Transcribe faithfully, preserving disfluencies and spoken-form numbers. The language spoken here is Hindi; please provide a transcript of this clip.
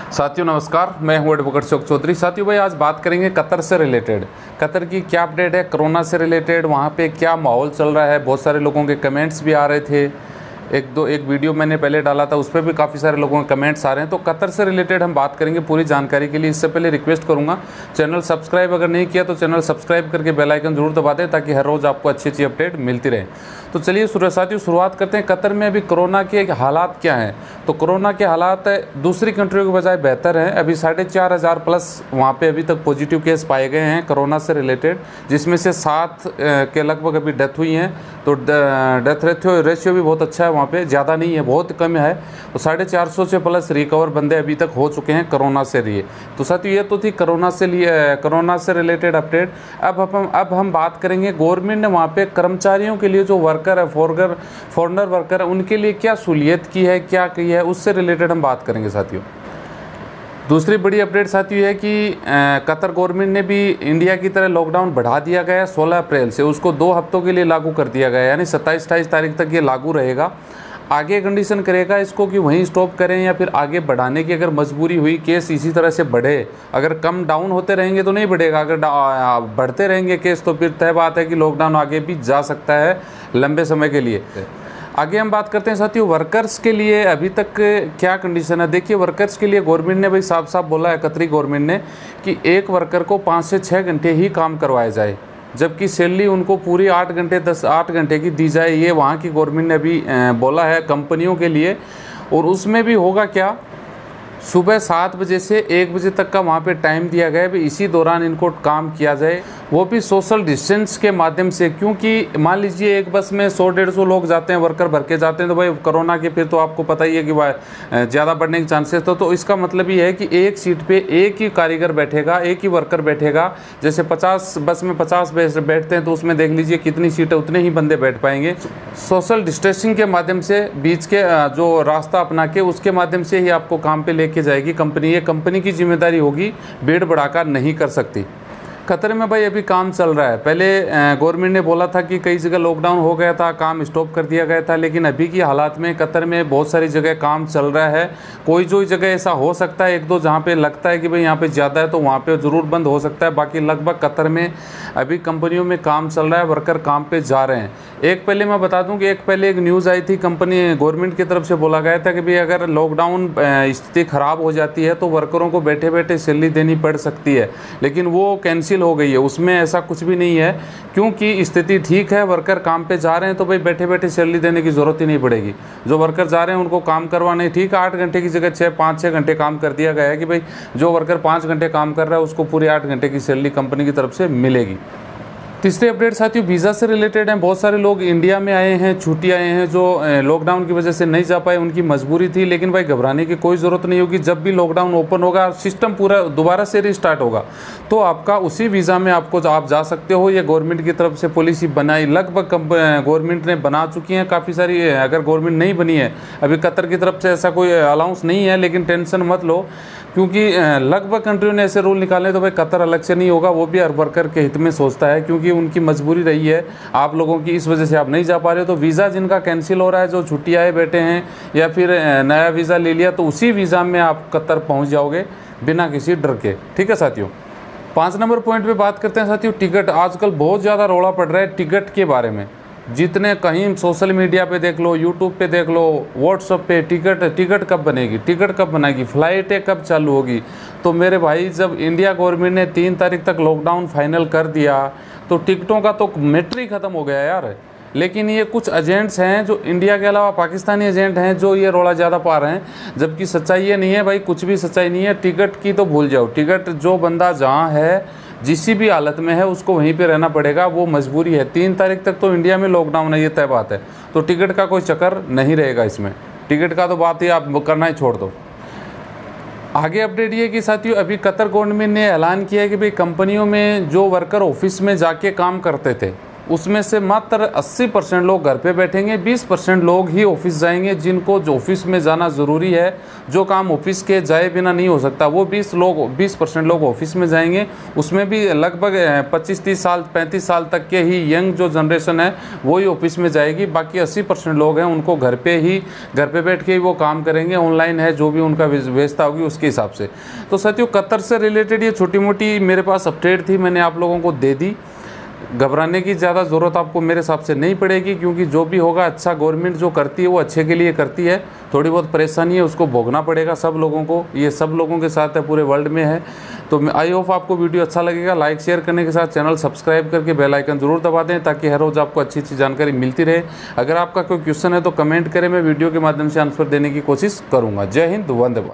साथियों नमस्कार, मैं हूं एडवोकेट अशोक चौधरी। साथियों भाई आज बात करेंगे कतर से रिलेटेड। कतर की क्या अपडेट है, कोरोना से रिलेटेड वहां पे क्या माहौल चल रहा है। बहुत सारे लोगों के कमेंट्स भी आ रहे थे, एक दो एक वीडियो मैंने पहले डाला था उस पर भी काफ़ी सारे लोगों के कमेंट्स आ रहे हैं। तो कतर से रिलेटेड हम बात करेंगे पूरी जानकारी के लिए। इससे पहले रिक्वेस्ट करूंगा, चैनल सब्सक्राइब अगर नहीं किया तो चैनल सब्सक्राइब करके बेल आइकन जरूर दबा दें ताकि हर रोज़ आपको अच्छी अच्छी अपडेट मिलती रहे। तो चलिए साथियों शुरुआत करते हैं। कतर में अभी कोरोना के हालात क्या हैं। तो कोरोना के हालात दूसरी कंट्रियों के बजाय बेहतर हैं। अभी साढ़े चार हज़ार प्लस वहाँ पे अभी तक पॉजिटिव केस पाए गए हैं कोरोना से रिलेटेड, जिसमें से सात के लगभग अभी डेथ हुई हैं। तो डेथ रेशियो रेशियो भी बहुत अच्छा है वहाँ पे, ज़्यादा नहीं है, बहुत कम है। तो साढ़े चार सौ से प्लस रिकवर बंदे अभी तक हो चुके हैं कोरोना से लिए। तो साथियों ये तो थी कोरोना से लिए कोरोना से रिलेटेड अपडेट। अब हम अब हम बात करेंगे गवर्नमेंट ने वहाँ पे कर्मचारियों के लिए जो वर्कर है, फॉरगर फॉरनर वर्कर है, उनके लिए क्या सहूलियत की है, क्या की है, उससे रिलेटेड हम बात करेंगे साथियों। दूसरी बड़ी अपडेट साथियों है कि कतर गवर्नमेंट ने भी इंडिया की तरह लॉकडाउन बढ़ा दिया गया है सोलह अप्रैल से, उसको दो हफ्तों के लिए लागू कर दिया गया है, यानी सत्ताईस अट्ठाईस तारीख तक ये लागू रहेगा। आगे कंडीशन करेगा इसको कि वहीं स्टॉप करें या फिर आगे बढ़ाने की अगर मजबूरी हुई, केस इसी तरह से बढ़े, अगर कम डाउन होते रहेंगे तो नहीं बढ़ेगा, अगर बढ़ते रहेंगे केस तो फिर तय बात है कि लॉकडाउन आगे भी जा सकता है लंबे समय के लिए। आगे हम बात करते हैं साथियों वर्कर्स के लिए अभी तक क्या कंडीशन है। देखिए वर्कर्स के लिए गवर्नमेंट ने भाई साफ साफ बोला है, कतरी गवर्नमेंट ने, कि एक वर्कर को पाँच से छः घंटे ही काम करवाया जाए, जबकि सैलरी उनको पूरी आठ घंटे दस आठ घंटे की दी जाए। ये वहाँ की गवर्नमेंट ने अभी बोला है कंपनियों के लिए। और उसमें भी होगा क्या, सुबह सात बजे से एक बजे तक का वहाँ पे टाइम दिया गया है, भी इसी दौरान इनको काम किया जाए, वो भी सोशल डिस्टेंस के माध्यम से। क्योंकि मान लीजिए एक बस में सौ डेढ़ सौ लोग जाते हैं, वर्कर भर के जाते हैं, तो भाई कोरोना के फिर तो आपको पता ही है कि वह ज़्यादा बढ़ने के चांसेस तो तो इसका मतलब ये है कि एक सीट पे एक ही कारीगर बैठेगा, एक ही वर्कर बैठेगा। जैसे पचास बस में पचास बैठते हैं तो उसमें देख लीजिए कितनी सीटें, उतने ही बंदे बैठ पाएंगे। सोशल डिस्टेंसिंग के माध्यम से बीच के जो रास्ता अपना के उसके माध्यम से ही आपको काम पे लेके जाएगी कंपनी। ये कंपनी की जिम्मेदारी होगी, भीड़ बढ़ाकर नहीं कर सकती। कतर में भाई अभी काम चल रहा है। पहले गवर्नमेंट ने बोला था कि कई जगह लॉकडाउन हो गया था, काम स्टॉप कर दिया गया था, लेकिन अभी की हालात में कतर में बहुत सारी जगह काम चल रहा है। कोई जो जगह ऐसा हो सकता है एक दो जहाँ पे लगता है कि भाई यहाँ पे ज़्यादा है तो वहाँ पे ज़रूर बंद हो सकता है, बाकी लगभग कतर में अभी कंपनियों में काम चल रहा है, वर्कर काम पे जा रहे हैं। एक पहले मैं बता दूं कि एक पहले एक न्यूज़ आई थी, कंपनी गवर्नमेंट की तरफ से बोला गया था कि भाई अगर लॉकडाउन स्थिति ख़राब हो जाती है तो वर्करों को बैठे बैठे सैलरी देनी पड़ सकती है, लेकिन वो कैंसिल हो गई है। उसमें ऐसा कुछ भी नहीं है, क्योंकि स्थिति ठीक है, वर्कर काम पे जा रहे हैं तो भाई बैठे बैठे सैलरी देने की ज़रूरत ही नहीं पड़ेगी। जो वर्कर जा रहे हैं उनको काम करवाने, ठीक है, आठ घंटे की जगह छः पाँच छः घंटे काम कर दिया गया है कि भाई जो वर्कर पाँच घंटे काम कर रहा है उसको पूरी आठ घंटे की सैलरी कंपनी की तरफ से मिलेगी। तीसरी अपडेट साथियों वीज़ा से रिलेटेड है। बहुत सारे लोग इंडिया में आए हैं, छुट्टी आए हैं, जो लॉकडाउन की वजह से नहीं जा पाए, उनकी मजबूरी थी, लेकिन भाई घबराने की कोई ज़रूरत नहीं होगी। जब भी लॉकडाउन ओपन होगा, सिस्टम पूरा दोबारा से रिस्टार्ट होगा, तो आपका उसी वीज़ा में आपको आप जा सकते हो। ये गवर्नमेंट की तरफ से पॉलिसी बनाई, लगभग गवर्नमेंट ने बना चुकी हैं काफ़ी सारी। अगर गवर्नमेंट नहीं बनी है अभी, कतर की तरफ से ऐसा कोई अलाउंस नहीं है, लेकिन टेंशन मत लो, क्योंकि लगभग कंट्रियों ने ऐसे रूल निकाले तो भाई कतर अलग से नहीं होगा। वो भी हर वर्कर के हित में सोचता है, क्योंकि उनकी मजबूरी रही है आप लोगों की, इस वजह से आप नहीं जा पा रहे हो। तो वीज़ा जिनका कैंसिल हो रहा है, जो छुट्टी आए बैठे हैं या फिर नया वीज़ा ले लिया, तो उसी वीज़ा में आप कतर पहुंच जाओगे बिना किसी डर के। ठीक है साथियों, पाँच नंबर पॉइंट पे बात करते हैं साथियों टिकट। आजकल बहुत ज़्यादा रौला पड़ रहा है टिकट के बारे में। जितने कहीं सोशल मीडिया पे देख लो, यूट्यूब पे देख लो, व्हाट्सएप पे, टिकट टिकट कब बनेगी, टिकट कब बनेगी, फ़्लाइटें कब चालू होगी। तो मेरे भाई, जब इंडिया गवर्नमेंट ने तीन तारीख तक लॉकडाउन फाइनल कर दिया तो टिकटों का तो मैटर ही ख़त्म हो गया यार। लेकिन ये कुछ एजेंट्स हैं जो इंडिया के अलावा पाकिस्तानी एजेंट हैं जो ये रोड़ा ज़्यादा पा रहे हैं, जबकि सच्चाई ये नहीं है भाई, कुछ भी सच्चाई नहीं है। टिकट की तो भूल जाओ, टिकट जो बंदा जहाँ है जिस भी हालत में है उसको वहीं पे रहना पड़ेगा, वो मजबूरी है। तीन तारीख तक तो इंडिया में लॉकडाउन है, ये तय बात है। तो टिकट का कोई चक्कर नहीं रहेगा इसमें, टिकट का तो बात ही आप करना ही छोड़ दो। आगे अपडेट ये कि साथियों अभी कतर गवर्नमेंट ने ऐलान किया है कि भाई कंपनियों में जो वर्कर ऑफिस में जाके काम करते थे उसमें से मात्र अस्सी परसेंट लोग घर पे बैठेंगे, बीस परसेंट लोग ही ऑफिस जाएंगे, जिनको जो ऑफिस में जाना ज़रूरी है, जो काम ऑफिस के जाए बिना नहीं हो सकता, वो बीस लोग बीस परसेंट लोग ऑफिस में जाएंगे। उसमें भी लगभग पच्चीस तीस साल पैंतीस साल तक के ही यंग जो जनरेशन है वो ही ऑफिस में जाएगी। बाकी अस्सी परसेंट लोग हैं उनको घर पे ही घर पे बैठ के ही वो काम करेंगे, ऑनलाइन है जो भी उनका व्यवस्था होगी उसके हिसाब से। तो साथियों, कतर से रिलेटेड ये छोटी मोटी मेरे पास अपडेट थी, मैंने आप लोगों को दे दी। घबराने की ज़्यादा ज़रूरत आपको मेरे हिसाब से नहीं पड़ेगी, क्योंकि जो भी होगा अच्छा गवर्नमेंट जो करती है वो अच्छे के लिए करती है। थोड़ी बहुत परेशानी है उसको भोगना पड़ेगा सब लोगों को, ये सब लोगों के साथ है, पूरे वर्ल्ड में है। तो आई होप आपको वीडियो अच्छा लगेगा। लाइक शेयर करने के साथ चैनल सब्सक्राइब करके बेल आइकन जरूर दबा दें, ताकि हर रोज़ आपको अच्छी अच्छी जानकारी मिलती रहे। अगर आपका कोई क्वेश्चन है तो कमेंट करें, मैं वीडियो के माध्यम से आंसर देने की कोशिश करूँगा। जय हिंद, वंदे मातरम।